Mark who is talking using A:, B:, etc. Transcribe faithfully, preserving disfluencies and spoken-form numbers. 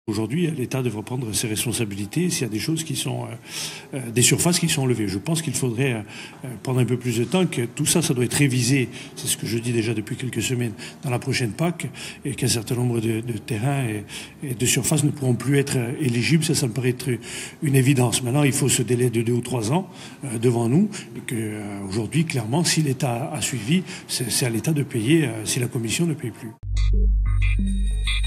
A: Aujourd'hui, l'État devrait prendre ses responsabilités s'il y a des choses qui sont, euh, euh, des surfaces qui sont enlevées. Je pense qu'il faudrait euh, prendre un peu plus de temps, que tout ça, ça doit être révisé. C'est ce que je dis déjà depuis quelques semaines dans la prochaine P A C, et qu'un certain nombre de, de terrains et, et de surfaces ne pourront plus être éligibles. Ça, ça me paraît être une évidence. Maintenant, il faut ce délai de deux ou trois ans euh, devant nous. Et que euh, aujourd'hui, clairement, si l'État a suivi, c'est à l'État de payer euh, si la Commission ne paye plus.